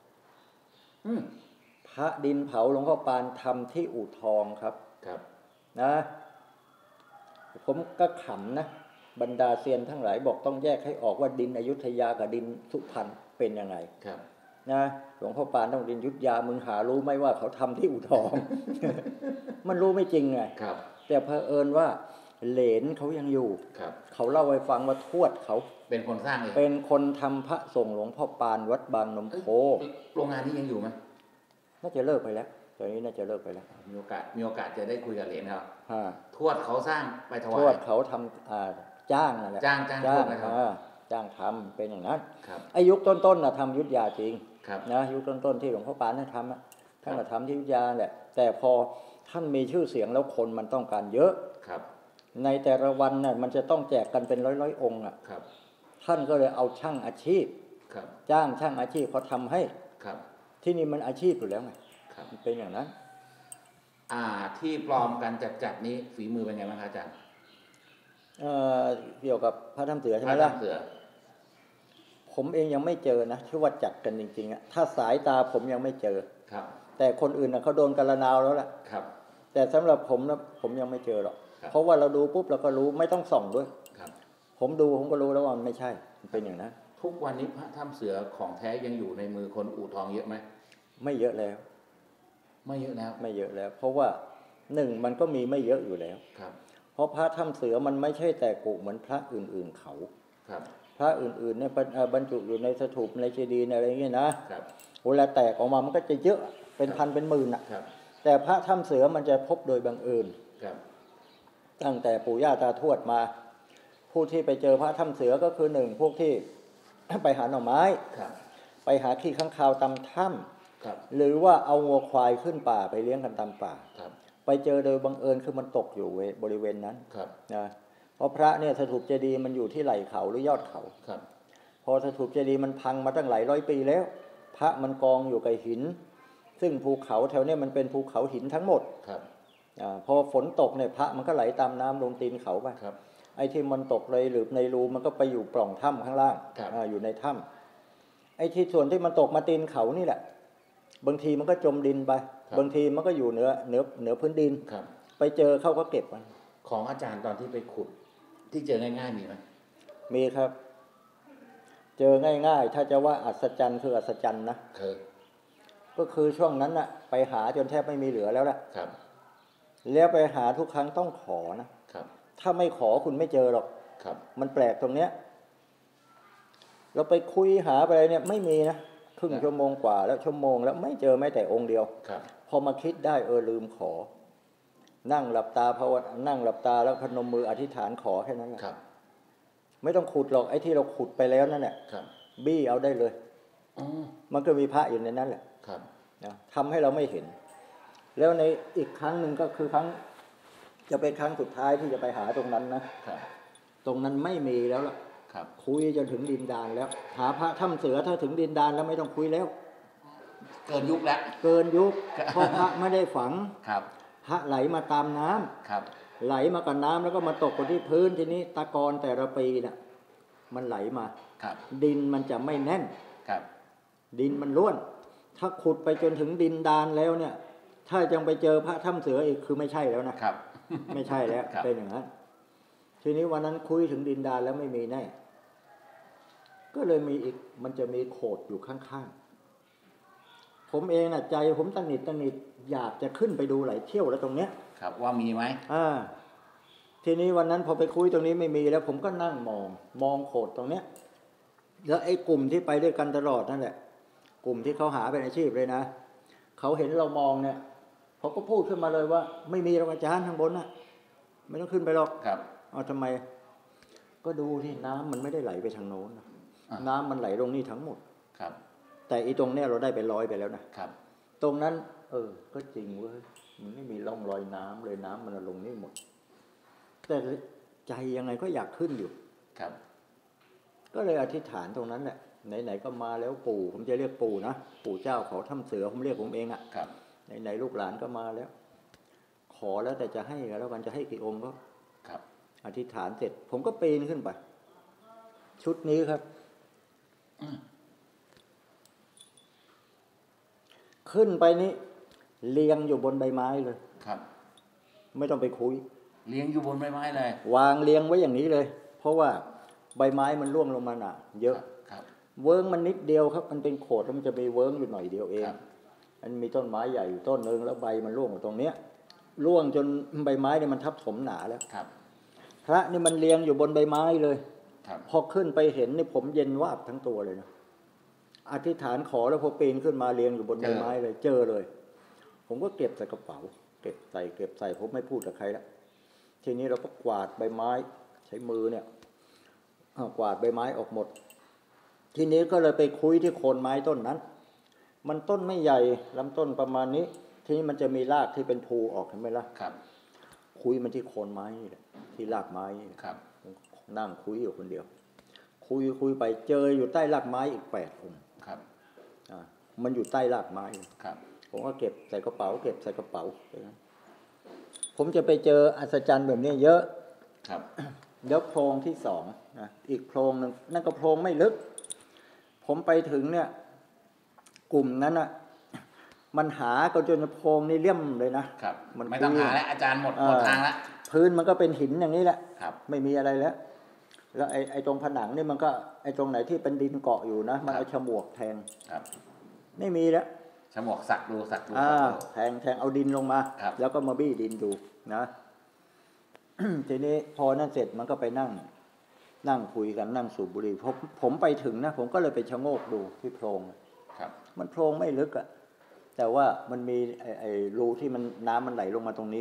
พระดินเผาหลวงพ่อปานทำที่อู่ทองครับครับนะ ผมก็ขำนะบรรดาเซียนทั้งหลายบอกต้องแยกให้ออกว่าดินอยุธยากับดินสุพรรณเป็นยังไงครับนะหลวงพ่อปานต้องดินอยุธยามึงหารู้ไหมว่าเขาทำที่อู่ทอง มันรู้ไม่จริงไงครับแต่เผอิญว่าเหลนเขายังอยู่ครับเขาเล่าให้ฟังว่าทวดเขาเป็นคนสร้างเองเป็นคนทำพระส่งหลวงพ่อปานวัดบางนมโพโรงงานนี้ยังอยู่ไหมน่าจะเลิกไปแล้วตอนนี้น่าจะเลิกไปแล้วมีโอกาสจะได้คุยกับเหรียญครับฮะทวดเขาสร้างไปถวายทวดเขาทำจ้างนั่นแหละจ้างทวดนะครับจ้างทำเป็นอย่างนั้นครับอายุต้นๆนะทำยุทธยาจริงครับนะยุคต้นๆที่หลวงพ่อปานท่านทำท่านก็ทำที่ยุทธยาแหละแต่พอท่านมีชื่อเสียงแล้วคนมันต้องการเยอะครับในแต่ละวันน่ะมันจะต้องแจกกันเป็นร้อยๆองค์อ่ะครับท่านก็เลยเอาช่างอาชีพครับจ้างช่างอาชีพเขาทำให้ครับที่นี่มันอาชีพอยู่แล้วไงครับมันเป็นอย่างนั้นที่ปลอมกันจัดนี้ฝีมือเป็นไงบ้างครับอาจารย์เกี่ยวกับพระธรรมเสือใช่ไหมพระล่ะทำเสือผมเองยังไม่เจอนะที่ว่าจัดกันจริงๆอ่ะถ้าสายตาผมยังไม่เจอครับแต่คนอื่นน่ะเขาโดนกระนาวแล้วล่ะครับแต่สำหรับผมนะผมยังไม่เจอหรอกครับเพราะว่าเราดูปุ๊บเราก็รู้ไม่ต้องส่องด้วยครับผมดูผมก็รู้แล้วว่ามันไม่ใช่มันเป็นอย่างนั้นทุกวันนี้พระถ้ำเสือของแท้ยังอยู่ในมือคนอู่ทองเยอะไหมไม่เยอะแล้วไม่เยอะแล้วไม่เยอะแล้ว เพราะว่าหนึ่งมันก็มีไม่เยอะอยู่แล้วครับเพราะพระถ้ำเสือมันไม่ใช่แต่กุเหมือนพระอื่นๆเขาครับพระอื่นๆเนี่ยบรรจุอยู่ในสถูปในเจดีย์ในอะไรเงี้ยนะครับ เวลาแตกออกมามันก็จะเยอะเป็นพันเป็นหมื่นอ่ะครับแต่พระถ้ำเสือมันจะพบโดยบังเอิญครับตั้งแต่ปู่ย่าตาทวดมา ผู้ที่ไปเจอพระถ้ำเสือก็คือหนึ่งพวกที่ ไปหาหน่อไม้ครับไปหาขี้ข้างคาวตามถ้ำครับหรือว่าเอาวัวควายขึ้นป่าไปเลี้ยงกันตามป่าครับไปเจอโดยบังเอิญคือมันตกอยู่บริเวณนั้นครับนะเพราะพระเนี่ยสถูปเจดีย์มันอยู่ที่ไหล่เขาหรือยอดเขาครับพอสถูปเจดีย์มันพังมาตั้งหลายร้อยปีแล้ว พระมันกองอยู่กับหิน ซึ่งภูเขาแถวเนี้มันเป็นภูเขาหินทั้งหมดครับพอฝนตกเนี่ยพระมันก็ไหลตามน้ำลงตีนเขาไปครับไอ้ที่มันตกเลยหรือในรูมันก็ไปอยู่ปล่องถ้ำข้างล่างครับอยู่ในถ้ำไอ้ที่ส่วนที่มันตกมาตีนเขานี่แหละ บางทีมันก็จมดินไป บางทีมันก็อยู่เหนือพื้นดินครับไปเจอเขาก็เก็บมันของอาจารย์ตอนที่ไปขุดที่เจอง่ายๆมีไหมมีครับ เจอง่ายๆ ถ้าจะว่าอัศจรรย์คืออัศจรรย์นะเคยก็คือช่วงนั้นน่ะไปหาจนแทบไม่มีเหลือแล้วล่ะครับแล้วไปหาทุกครั้งต้องขอนะครับถ้าไม่ขอคุณไม่เจอหรอกครับมันแปลกตรงเนี้ยเราไปคุยหาไปเนี่ยไม่มีนะครึ่งชั่วโมงกว่าแล้วชั่วโมงแล้วไม่เจอแม้แต่องค์เดียวครับพอมาคิดได้ลืมขอ นั่งหลับตาภาวนานั่งหลับตาแล้วพนมมืออธิษฐานขอแค่นั้นแหละครับไม่ต้องขุดหรอกไอ้ที่เราขุดไปแล้วนั่นแหละครับบี้เอาได้เลยอ๋อมันก็มีพระอยู่ในนั้นแหละครับนะทำให้เราไม่เห็น แล้วในอีกครั้งหนึ่งก็คือครั้งจะเป็นครั้งสุดท้ายที่จะไปหาตรงนั้นนะครับ ตรงนั้นไม่มีแล้วล่ะครับคุยจนถึงดินดานแล้ว หาพระถ้ำเสือถ้าถึงดินดานแล้วไม่ต้องคุยแล้วเกินยุคแล้วเกินยุคเพราะพระไม่ได้ฝังครับพระไหลมาตามน้ำครับไหลมากับน้ำแล้วก็มาตกบนที่พื้นทีนี้ตะกอนแต่ละปีน่ะมันไหลมาครับดินมันจะไม่แน่นครับดินมันร่วน ถ้าขุดไปจนถึงดินดานแล้วเนี่ย ถ้ายังไปเจอพระถ้ำเสืออีกคือไม่ใช่แล้วนะครับ ไม่ใช่แล้วครับเป็นอย่างนั้นทีนี้วันนั้นคุยถึงดินดานแล้วไม่มีแน่ก็เลยมีอีกมันจะมีโขดอยู่ข้างๆผมเองน่ะใจผมตันนิดอยากจะขึ้นไปดูหลายเที่ยวแล้วตรงเนี้ยครับว่ามีไหมทีนี้วันนั้นพอไปคุยตรงนี้ไม่มีแล้ว ผมก็นั่งมองโขดตรงเนี้ยแล้วไอ้กลุ่มที่ไปด้วยกันตลอดนั่นแหละกลุ่มที่เขาหาเป็นอาชีพเลยนะเขาเห็นเรามองเนี่ยเขาก็พูดขึ้นมาเลยว่าไม่มีหรอกอาจารย์ข้างบนน่ะไม่ต้องขึ้นไปหรอกครับเอาทำไมก็ดูที่น้ำมันไม่ได้ไหลไปทางโน้นนะอ่ะน้ำมันไหลลงนี่ทั้งหมดครับแต่อีตรงเนี้ยเราได้ไป100ไปแล้วนะครับ ตรงนั้น ก็จริงเว้ยมันไม่มีร่องรอยน้ำเลยน้ำมันลงนี่หมด แต่ใจยังไงก็อยากขึ้นอยู่ครับก็เลยอธิษฐานตรงนั้นแหละไหนๆก็มาแล้วปู่ผมจะเรียกปู่นะปู่เจ้าเขาถ้ำเสือผมเรียกผมเองอ่ะไหนๆลูกหลานก็มาแล้วขอแล้วแต่จะให้แล้วกันจะให้กี่องค์ก็อธิษฐานเสร็จผมก็ปีนขึ้นไปชุดนี้ครับขึ้นไปนี้เรียงอยู่บนใบไม้เลยครับไม่ต้องไปคุยเรียงอยู่บนใบไม้เลยวางเรียงไว้อย่างนี้เลยเพราะว่าใบไม้มันร่วงลงมาหนาเยอะเวิ้งมันนิดเดียวครับมันเป็นโขดแล้วมันจะไปเวิ้งอยู่หน่อยเดียวเองมันมีต้นไม้ใหญ่อยู่ต้นนึงแล้วใบมันร่วงอยู่ตรงเนี้ยร่วงจนใบไม้เนี่ยมันทับถมหนาแล้วพระนี่มันเรียงอยู่บนใบไม้เลยพอขึ้นไปเห็นนี่ผมเย็นวาบทั้งตัวเลยนะอธิษฐานขอแล้วพอปีนขึ้นมาเรียงอยู่บนใบไม้เลยเจอเลยผมก็เก็บใส่กระเป๋าเก็บใส่ผมไม่พูดกับใครแล้วทีนี้เราก็กวาดใบไม้ใช้มือเนี่ยกวาดใบไม้ออกหมดทีนี้ก็เลยไปคุยที่โคนไม้ต้นนั้นมันต้นไม่ใหญ่ลำต้นประมาณนี้ทีนี้มันจะมีรากที่เป็นภูออกเห็นไหมล่ะคุยมันที่โคนไม้ที่รากไม้นั่งคุยอยู่คนเดียวคุยไปเจออยู่ใต้รากไม้อีก8 องค์มันอยู่ใต้รากไม้ผมก็เก็บใส่กระเป๋าเก็บใส่กระเป๋าผมจะไปเจออัศจรรย์แบบนี้เยอะเดี๋ยวโพรงที่2นะอีกโพรงนึงนั่นก็โพรงไม่ลึกผมไปถึงเนี่ยกลุ่มนั้นน่ะมันหาก็จนโพรงนี่เลี่ยมเลยนะมันไม่ต้องหาแล้วอาจารย์หมดทางแล้วพื้นมันก็เป็นหินอย่างนี้แหละไม่มีอะไรแล้วแล้วไอ้ตรงผนังนี่มันก็ไอ้ตรงไหนที่เป็นดินเกาะอยู่นะมันเอาฉมวกแทงไม่มีแล้วฉมวกสักดูแทงเอาดินลงมาแล้วก็มาบี้ดินดูนะ ทีนี้พอนั่นเสร็จมันก็ไปนั่งคุยกันนั่งสูบบุหรี่ผมไปถึงนะผมก็เลยไปชะโงกดูที่โพรงมันโพรงไม่ลึกอะแต่ว่ามันมีไอ้รูที่มันน้ำมันไหลลงมาตรงนี้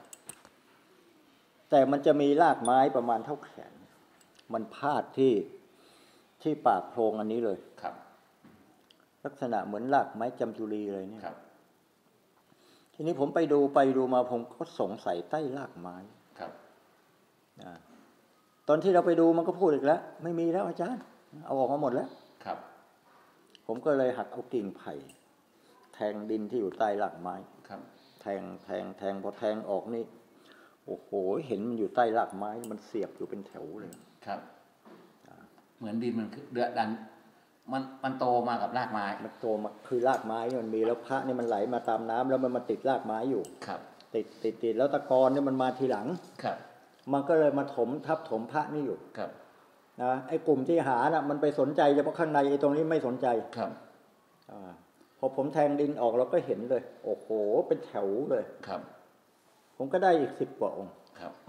แต่มันจะมีรากไม้ประมาณเท่าแขนมันพาดที่ปากโพรงอันนี้เลยลักษณะเหมือนรากไม้จำจุรีเลยเนี่ยทีนี้ผมไปดูมาผมก็สงสัยใต้รากไม้ตอนที่เราไปดูมันก็พูดอีกแล้วไม่มีแล้วอาจารย์เอาออกมาหมดแล้วผมก็เลยหักเอากิ่งไผ่แทงดินที่อยู่ใต้รากไม้แทงพอแทงออกนี่โอ้โหเห็นมันอยู่ใต้รากไม้มันเสียบอยู่เป็นแถวเลยเหมือนดินมันเดือดดันมันโตมากับรากไม้มันโตมาคือรากไม้มันมีแล้วพระนี่มันไหลมาตามน้ำแล้วมันมาติดรากไม้อยู่ติดแล้วตะกอนนี่มันมาทีหลังมันก็เลยมาทับถมพระนี่อยู่นะไอ้กลุ่มที่หานะมันไปสนใจเฉพาะข้างในไอ้ตรงนี้ไม่สนใจพอผมแทงดินออกเราก็เห็นเลยโอ้โหเป็นแถวเลยผมก็ได้อีก10 กว่าองค์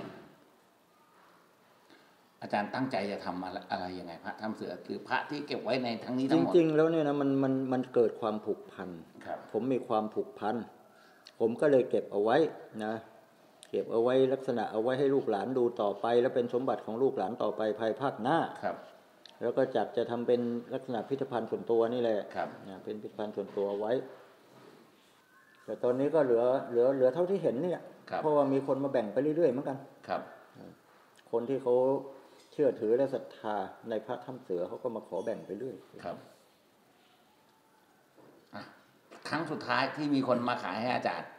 อาจารย์ตั้งใจจะทำอะไรยังไงพระถ้ำเสือคือพระที่เก็บไว้ในทั้งนี้ทั้งหมดจริงๆแล้วเนี่ยนะมันเกิดความผูกพันผมมีความผูกพันผมก็เลยเก็บเอาไว้นะเก็บเอาไว้ลักษณะเอาไว้ให้ลูกหลานดูต่อไปแล้วเป็นสมบัติของลูกหลานต่อไปภายภาคหน้าแล้วก็จะทำเป็นลักษณะพิพิธภัณฑ์ส่วนตัวนี่แหละเป็นพิพิธภัณฑ์ส่วนตัวไว้แต่ตอนนี้ก็เหลือเท่าที่เห็นเนี่ยเพราะว่ามีคนมาแบ่งไปเรื่อยๆเหมือนกันคนที่เขาเชื่อถือและศรัทธาในพระถ้ำเสือเขาก็มาขอแบ่งไปเรื่อยครั้งสุดท้ายที่มีคนมาขายให้อาจารย์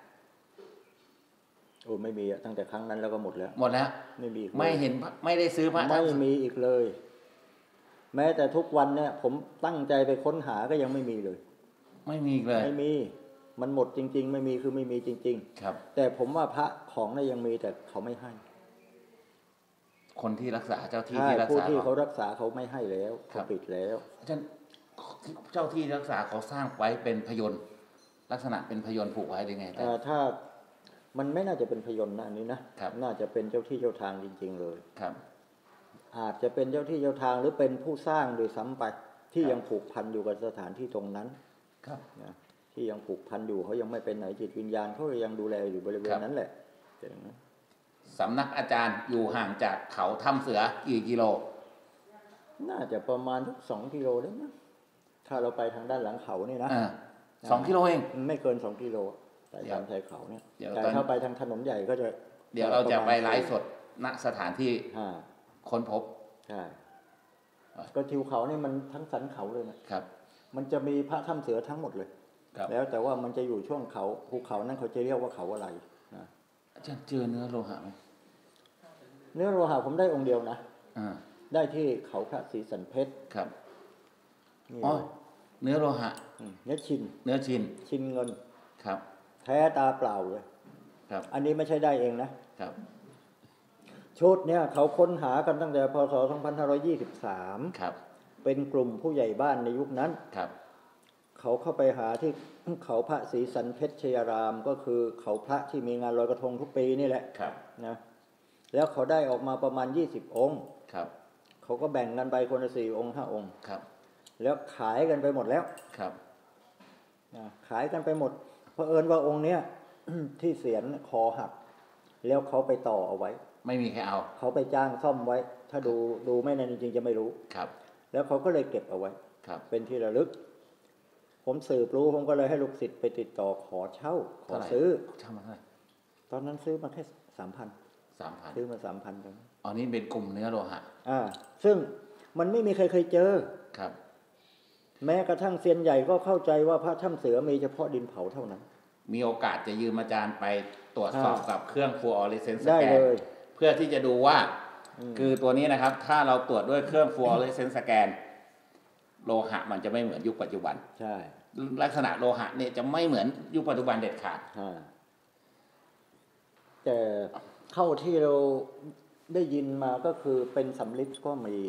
ไม่มีตั้งแต่ครั้งนั้นแล้วก็หมดแล้วไม่มีไม่เห็นไม่ได้ซื้อพระไม่มีอีกเลยแม้แต่ทุกวันเนี่ยผมตั้งใจไปค้นหาก็ยังไม่มีเลยไม่มีเลยไม่มีมันหมดจริงๆไม่มีคือไม่มีจริงๆแต่ผมว่าพระของเนี่ยยังมีแต่เขาไม่ให้คนที่รักษาเจ้าที่ที่รักษาผู้ที่เขารักษาเขาไม่ให้แล้วเขาปิดแล้วเจ้าที่รักษาเขาสร้างไว้เป็นพยนต์ลักษณะเป็นพยนต์ผูกไว้ได้ไงถ้ามันไม่น่าจะเป็นพยนต์นะอันนี้นะน่าจะเป็นเจ้าที่เจ้าทางจริงๆเลยอาจจะเป็นเจ้าที่เจ้าทางหรือเป็นผู้สร้างโดยซ้ำไปที่ยังผูกพันอยู่กับสถานที่ตรงนั้นที่ยังผูกพันอยู่เขายังไม่เป็นไหนจิตวิญญาณเขายังดูแลอยู่บริเวณนั้นแหละสำนักอาจารย์อยู่ห่างจากเขาถ้ำเสือกี่กิโลน่าจะประมาณ2 กิโลได้นะถ้าเราไปทางด้านหลังเขานี่นะ 2 กิโลเองไม่เกิน2 กิโลแต่ทางชายเขาเนี่ยแต่ถ้าไปทางถนนใหญ่ก็จะเดี๋ยวเราจะไปไลฟ์สดณสถานที่ค้นพบใช่ก็ทิวเขานี่มันทั้งสันเขาเลยนะครับมันจะมีพระถ้ำเสือทั้งหมดเลยแล้วแต่ว่ามันจะอยู่ช่วงเขาภูเขานั้นเขาจะเรียกว่าเขาอะไรนะอาจารย์เจอเนื้อโลหะไหมเนื้อโลหะผมได้องค์เดียวนะได้ที่เขาพระศรีสันเพชรครับอ๋อเนื้อโลหะเนื้อชินเงินครับแท้ตาเปล่าเลยครับอันนี้ไม่ใช่ได้เองนะครับชุดเนี่ยเขาค้นหากันตั้งแต่พศ2523 ครับเป็นกลุ่มผู้ใหญ่บ้านในยุคนั้นครับเขาเข้าไปหาที่เขาพระศรีสันเพชรชยารามก็คือเขาพระที่มีงานลอยกระทงทุกปีนี่แหละนะแล้วเขาได้ออกมาประมาณ20องค์ครับเขาก็แบ่งกันไปคนละ4 องค์ 5 องค์ครับแล้วขายกันไปหมดแล้วครับขายกันไปหมดเพราะเอิญว่าองค์เนี้ยที่เสียนคอหักแล้วเขาไปต่อเอาไว้ไม่มีใครเอาเขาไปจ้างซ่อมไว้ถ้าดูไม่นานจริงๆจะไม่รู้ครับแล้วเขาก็เลยเก็บเอาไว้เป็นที่ระลึกผมสืบรู้ผมก็เลยให้ลูกศิษย์ไปติดต่อขอเช่าขอซื้อเช่ามาเท่าไหร่ตอนนั้นซื้อมาแค่ 3,000 ซื้อมา 3,000 กันอ๋อนี่เป็นกลุ่มเนื้อโลหะซึ่งมันไม่มีใครเคยเจอครับแม้กระทั่งเซียนใหญ่ก็เข้าใจว่าพระถ้ำเสือมีเฉพาะดินเผาเท่านั้นมีโอกาสจะยืมอาจารย์ไปตรวจสอบกับเครื่องฟลูออเรสเซนซ์สแกนเพื่อที่จะดูว่าคือตัวนี้นะครับถ้าเราตรวจด้วยเครื่องฟลูออเรสเซนซ์สแกนโลหะมันจะไม่เหมือนยุคปัจจุบันใช่ลักษณะโลหะเนี่ยจะไม่เหมือนยุคปัจจุบันเด็ดขาดแต่เข้าที่เราได้ยินมาก็คือเป็นสำริดก็มี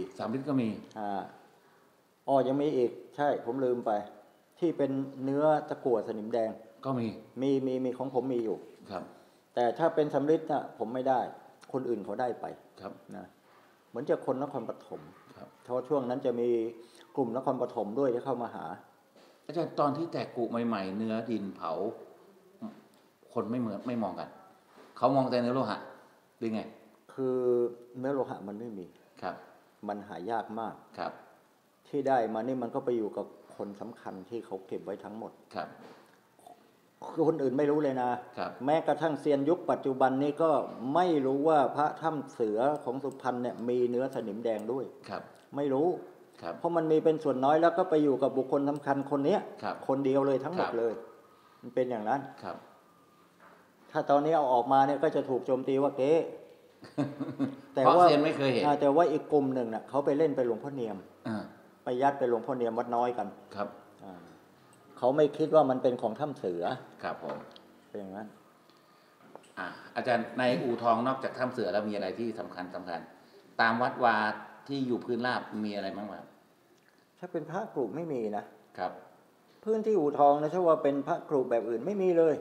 ยังมีอีกใช่ผมลืมไปที่เป็นเนื้อตะกั่วสนิมแดงก็มีของผมมีอยู่ครับแต่ถ้าเป็นสำริดน่ะผมไม่ได้คนอื่นเขาได้ไปครับนะเหมือนจะคนนครปฐมเพราะช่วงนั้นจะมีกลุ่มนครปฐมด้วยที่เข้ามาหาอาจารย์ตอนที่แตกกุใหม่ๆเนื้อดินเผาคนไม่มองกันเขามองแต่เนื้อโลหะหรือไงคือเนื้อโลหะมันไม่มีครับมันหายากมากครับที่ได้มานี่มันก็ไปอยู่กับคนสำคัญที่เขาเก็บไว้ทั้งหมดครับคือคนอื่นไม่รู้เลยนะครับแม้กระทั่งเซียนยุคปัจจุบันนี้ก็ไม่รู้ว่าพระถ้ำเสือของสุพรรณเนี่ยมีเนื้อสนิมแดงด้วยครับไม่รู้เพราะมันมีเป็นส่วนน้อยแล้วก็ไปอยู่กับบุคคลสำคัญคนนี้คนเดียวเลยทั้งหมดเลยมันเป็นอย่างนั้นครับถ้าตอนนี้เอาออกมาเนี่ยก็จะถูกโจมตีว่าเก๊แต่ว่าเซียนไม่เคยเห็นแต่ว่าอีกกลุ่มหนึ่งน่ะเขาไปเล่นไปหลวงพ่อเนียมไปยัดไปหลวงพ่อเนียมวัดน้อยกันครับเขาไม่คิดว่ามันเป็นของถ้ำเสือครับผมเป็นอย่างนั้นอาจารย์ในอู่ทองนอกจากถ้ำเสือแล้วมีอะไรที่สำคัญตามวัดวาที่อยู่พื้นราบมีอะไรบ้างครับถ้าเป็นพระกรุไม่มีนะครับพื้นที่อู่ทองนะถ้าว่าเป็นพระกรุแบบอื่นไม่มีเลย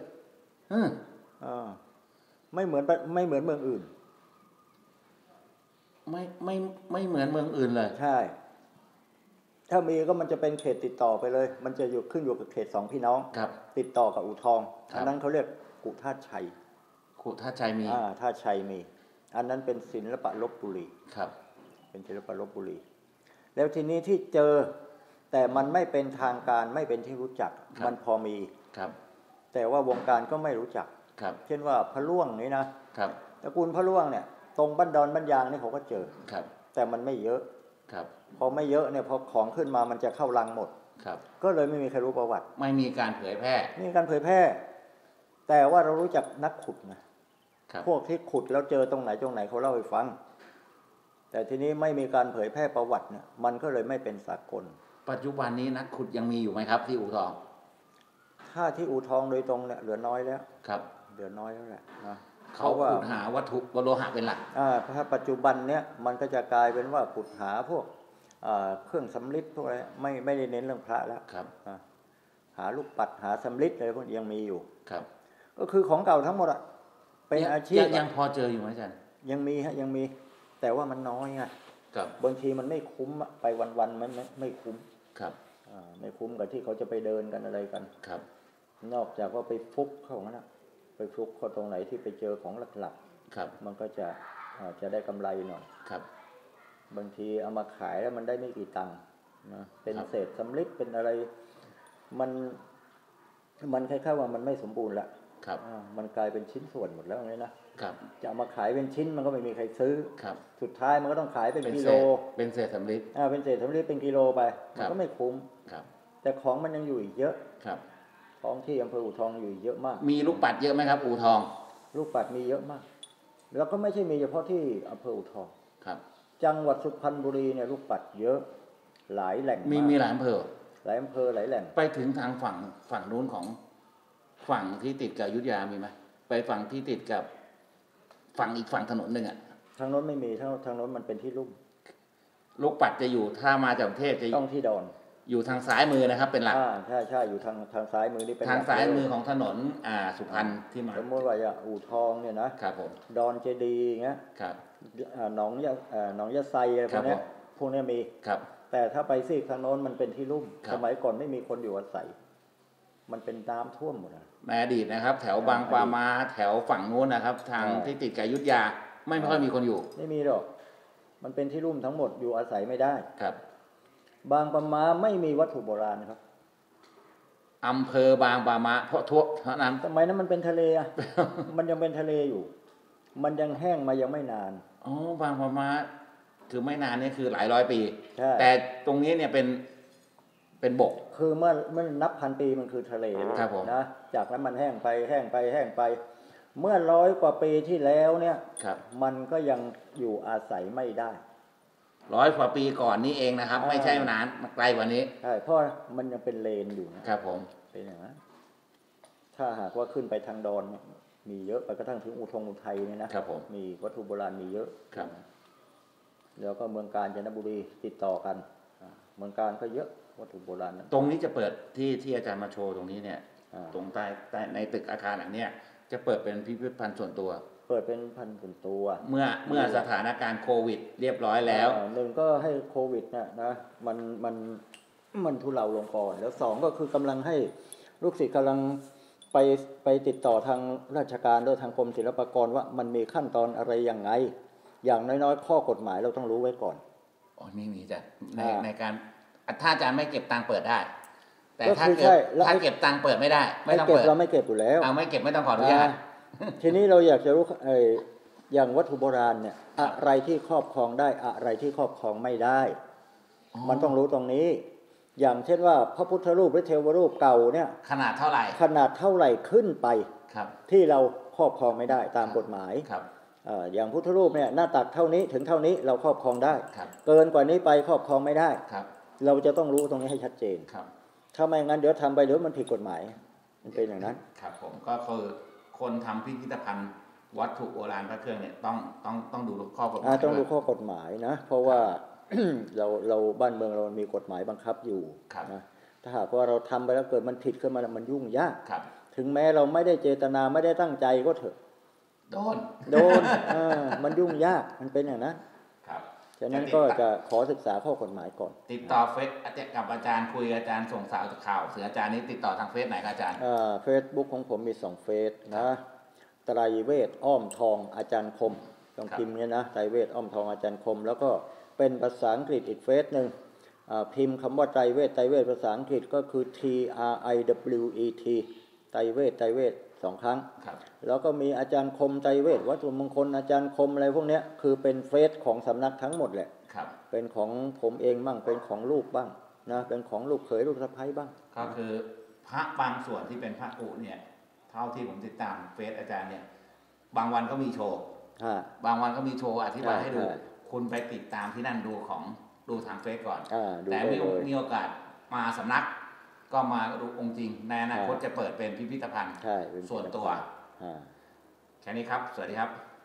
ไม่เหมือนเมืองอื่นไม่เหมือนเมืองอื่นเลยใช่ถ้ามีก็มันจะเป็นเขตติดต่อไปเลยมันจะขึ้นอยู่กับเขต2พี่น้องติดต่อกับอู่ทองอันนั้นเขาเรียกกุท่าชัยมีท่าชัยมีอันนั้นเป็นศิลปะลพบุรีครับเป็นศิลปะลพบุรีแล้วทีนี้ที่เจอแต่มันไม่เป็นทางการไม่เป็นที่รู้จักมันพอมีครับแต่ว่าวงการก็ไม่รู้จักเช่นว่าพระล่วงนี่นะครับตระกูลพระล่วงเนี่ยตรงบ้านดอนบ้านยางนี่เขาก็เจอครับแต่มันไม่เยอะครับพอไม่เยอะเนี่ยพอของขึ้นมามันจะเข้ารังหมดครับก็เลยไม่มีใครรู้ประวัติไม่มีการเผยแพร่แต่ว่าเรารู้จักนักขุดนะพวกที่ขุดแล้วเจอตรงไหนเขาเล่าให้ฟังแต่ทีนี้ไม่มีการเผยแพร่ประวัติเนี่ยมันก็เลยไม่เป็นสากลปัจจุบันนี้นักขุดยังมีอยู่ไหมครับที่อู่ทองถ้าที่อู่ทองโดยตรงเนี่ยเหลือน้อยแล้วครับเหลือน้อยแล้วแหละนะเขาขุดหาวัตถุโลหะเป็นหลักถ้าปัจจุบันเนี้ยมันก็จะกลายเป็นว่าขุดหาพวกเครื่องสำริดพวกอะไรไม่ได้เน้นเรื่องพระแล้วครับหาลูกปัดหาสำริดอะไรพวกยังมีอยู่ครับก็คือของเก่าทั้งหมดเป็นอาชีพยังพอเจออยู่ไหมอาจารย์ยังมีแต่ว่ามันน้อยไงบางทีมันไม่คุ้มไปวันมันไม่คุ้มครับไม่คุ้มกับที่เขาจะไปเดินกันอะไรกันครับนอกจากว่าไปฟุกเข้างั้นไปฟุกเข้าตรงไหนที่ไปเจอของหลักๆครับมันก็จะได้กำไรหน่อยครับบางทีเอามาขายแล้วมันได้ไม่กี่ตังค์นะเป็นเศษสำริดเป็นอะไรมันคล้ายๆว่ามันไม่สมบูรณ์ละครับมันกลายเป็นชิ้นส่วนหมดแล้วไงนะครับจะเอามาขายเป็นชิ้นมันก็ไม่มีใครซื้อครับสุดท้ายมันก็ต้องขายเป็นกิโลเป็นเศษสำริดเป็นเศษสำริดเป็นกิโลไปมันก็ไม่คุ้มครับแต่ของมันยังอยู่อีกเยอะครับของที่อำเภออู่ทองอยู่เยอะมากมีลูกปัดเยอะไหมครับอู่ทองลูกปัดมีเยอะมากแล้วก็ไม่ใช่มีเฉพาะที่อำเภออู่ทองครับจังหวัดสุพรรณบุรีเนี่ยลูกปัดเยอะหลายแหล่งมีหลายอำเภอหลายอำเภอหลายแหล่งไปถึงทางฝั่งนู้นของฝั่งที่ติดกับอยุธยามีไหมไปฝั่งที่ติดกับฝั่งอีกฝั่งถนนหนึ่งอ่ะทางโน้นไม่มีทางโน้นมันเป็นที่ลุ่มลูกปัดจะอยู่ถ้ามาจากกรุงเทพจะต้องที่ดอนอยู่ทางซ้ายมือนะครับเป็นหลักใช่อยู่ทางซ้ายมือนี่เป็นทางซ้ายมือของถนนสุพรรณที่มาสมมติว่าอู่ทองเนี่ยนะครับผมดอนเจดีย์อย่างเงี้ยครับหนองยะไซอะไรพวกนี้มีครับแต่ถ้าไปซีกทางโน้นมันเป็นที่ลุ่มสมัยก่อนไม่มีคนอยู่อาศัยมันเป็นน้ำท่วมหมดในอดีตนะครับแถวบางปามาแถวฝั่งนู้นนะครับทางที่ติดกับอยุธยาไม่ค่อยมีคนอยู่ไม่มีหรอกมันเป็นที่ลุ่มทั้งหมดอยู่อาศัยไม่ได้ครับบางปามาไม่มีวัตถุโบราณครับอำเภอบางปามาเพราะทั่วเท่านั้นสมัยนั้นมันเป็นทะเลมันยังเป็นทะเลอยู่มันยังแห้งมายังไม่นานบางปามาคือไม่นานนี่คือหลายร้อยปีแต่ตรงนี้เนี่ยเป็นบกคือเมื่อนับพันปีมันคือทะเลนะจากนั้นมันแห้งไปเมื่อ100 กว่าปีที่แล้วเนี่ยมันก็ยังอยู่อาศัยไม่ได้ 100 กว่าปีก่อนนี้เองนะครับไม่ใช่นานมาไกลกว่านี้ใช่เพราะมันยังเป็นเลนอยู่นะครับผมเป็นอย่างนั้นถ้าหากว่าขึ้นไปทางดอนมีเยอะไปกระทั่งถึงอุทัยเนี่ยนะครับผมมีวัตถุโบราณมีเยอะครับแล้วก็เมืองกาญจนบุรีติดต่อกันเมืองกาญก็เยอะวัตถุโบราณตรงนี้จะเปิดที่อาจารย์มาโชว์ตรงนี้เนี่ยตรงใต้ในตึกอาคารหลังเนี้ยจะเปิดเป็นพิพิธภัณฑ์ส่วนตัวเปิดเป็นพันส่วนตัวเมื่อสถานการณ์โควิดเรียบร้อยแล้วหนึ่งก็ให้โควิดนะมันทุเลาลงก่อนแล้วสองก็คือกำลังให้ลูกศิษย์กำลังไปติดต่อทางราชการด้วยทางกรมศิลปากรว่ามันมีขั้นตอนอะไรยังไงอย่างน้อยๆข้อกฎหมายเราต้องรู้ไว้ก่อนมีจ้ะในการถ้าอาจารย์ไม่เก็บตังค์เปิดได้แต่ถ้าเก็บตังค์เปิดไม่ได้ไม่ต้องเปิดเราไม่เก็บอยู่แล้วไม่เก็บไม่ต้องขออนุญาตทีนี้เราอยากจะรู้อย่างวัตถุโบราณเนี่ยอะไรที่ครอบครองได้อะไรที่ครอบครองไม่ได้มันต้องรู้ตรงนี้อย่างเช่นว่าพระพุทธรูปหรือเทวรูปเก่าเนี่ยขนาดเท่าไหร่ขึ้นไปที่เราครอบครองไม่ได้ตามกฎหมายอย่างพุทธรูปเนี่ยหน้าตักเท่านี้ถึงเท่านี้เราครอบครองได้เกินกว่านี้ไปครอบครองไม่ได้เราจะต้องรู้ตรงนี้ให้ชัดเจนถ้าไม่งั้นเดี๋ยวทำไปเดี๋ยวมันผิดกฎหมายมันเป็นอย่างนั้นครับผมก็คือคนทำพิพิธภัณฑ์วัตถุโบราณพระเครื่องเนี่ยต้องดูข้อกฎหมายต้องดูข้อกฎหมายนะเพราะว่าเราบ้านเมืองเรามีกฎหมายบังคับอยู่นะถ้าหากว่าเราทำไปแล้วเกิดมันผิดขึ้นมามันยุ่งยากถึงแม้เราไม่ได้เจตนาไม่ได้ตั้งใจก็เถอะโดนมันยุ่งยากมันเป็นอย่างนั้นฉะนั้นก็จะขอศึกษาข้อกฎหมายก่อนติดต่อเฟซกับอาจารย์คุยอาจารย์ส่งสาวข่าวเสืออาจารย์นี้ติดต่อทางเฟซไหนครับอาจารย์เฟซบุ๊กของผมมี2เฟซนะไตรเวทอ้อมทองอาจารย์คมต้องพิมพ์เนี่ยนะไตรเวทอ้อมทองอาจารย์คมแล้วก็เป็นภาษาอังกฤษอีกเฟซนึงพิมพ์คำว่าไตรเวทภาษาอังกฤษก็คือ TRIWET ไตรเวท2 ครั้งแล้วก็มีอาจารย์คมไตรเวทวัตถุมงคลอาจารย์คมอะไรพวกนี้คือเป็นเฟซของสำนักทั้งหมดแหละเป็นของผมเองบ้างเป็นของลูกบ้างนะเป็นของลูกเขยลูกสะใภ้บ้างก็คือพระบางส่วนที่เป็นพระอุเนี่ยเท่าที่ผมติดตามเฟซอาจารย์เนี่ยบางวันก็มีโชว์บางวันก็มีโชว์อธิบายให้ดูคุณไปติดตามที่นั่นดูทางเฟซก่อนแต่มีโอกาสมาสำนักก็มาดูองค์จริงในอนาคตจะเปิดเป็นพิพิธภัณฑ์ส่วนตัวแค่นี้ครับสวัสดีครับ